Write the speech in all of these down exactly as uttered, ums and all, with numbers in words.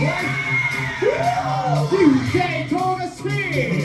Tuesday Toga Speed!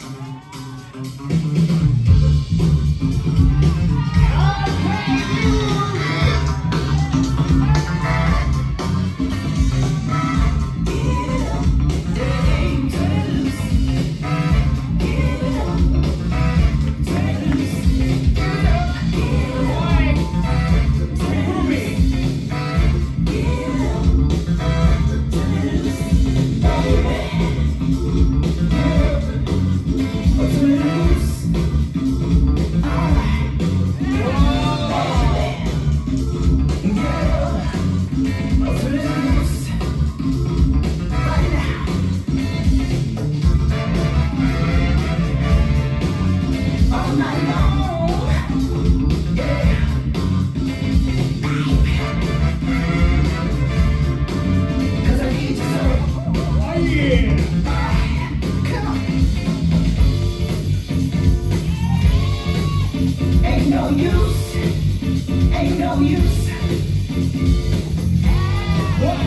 Ain't no use, ain't no use. What?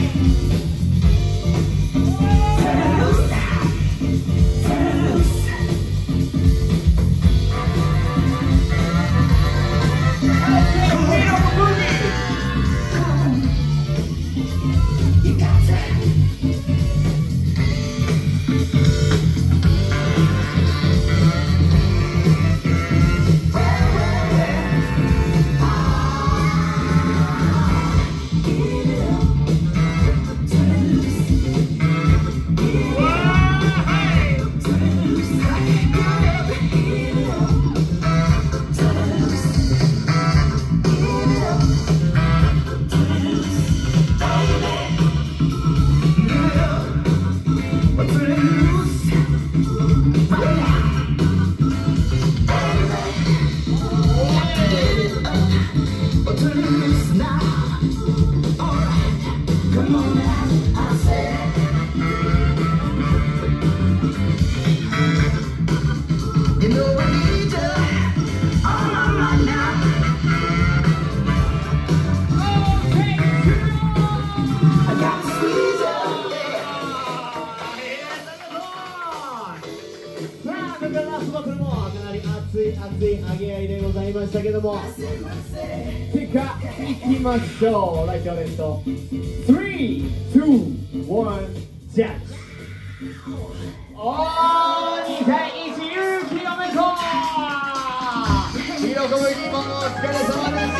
Turn it loose, turn it loose. Come on, on the movie. Come on, you got to. Come on now, I said. You know I need you all my right now. Okay, I gotta squeeze you. さあ、ここからラストバトルもかなり熱い熱い上げ合いでございましたけども、結果いきましょう。ライトレッドスリー、ツー、ワン、ジャッジ。おー、にたいいち、勇気のメコー。ヒロコム日本お疲れ様でした。